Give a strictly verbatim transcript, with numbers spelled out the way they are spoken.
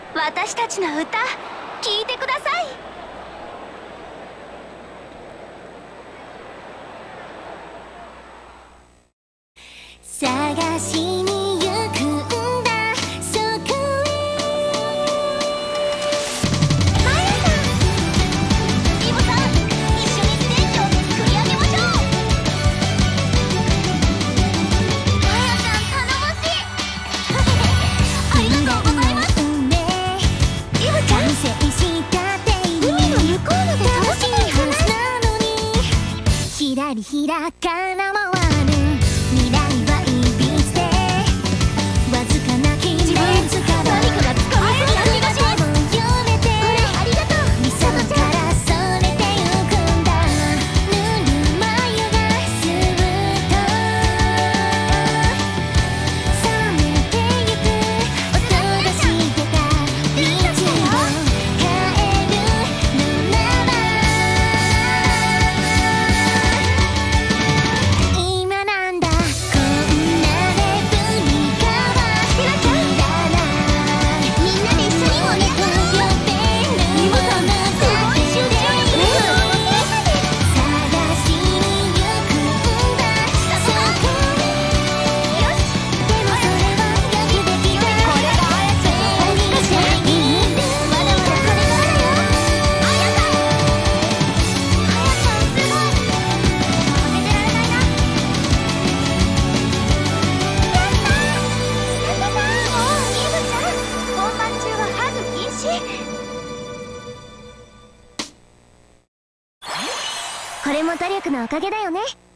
私たちの歌聞いてください。探しに行くんだそこへ。マヤさん、イブさん、一緒にステージを作り上げましょう。マヤさん頼もしいありがとうございます。イブちゃん、海の向こうまで楽しみに話なのに、ひらりひらかな回る未来はいびつで、わずかな気持ちから何かがつかめそうな気がします。読めてありがとう。理想からそれてゆくんだ。ぬるま湯がすると冷めてゆく音がしてた道を変えるのなら、今なんだこんなレプリカはいらない。みんなで一緒におねと呼べるものだって探しに行くんだそこへ。よし、でもそれはよくできた。これがあやちゃんの本気がしない。まだまだこれがあるよ。あやさん、あやさんすごい。負けてられないな。やったー。やったさん、もうイブちゃん、本番中はハグ禁止。これも努力のおかげだよね。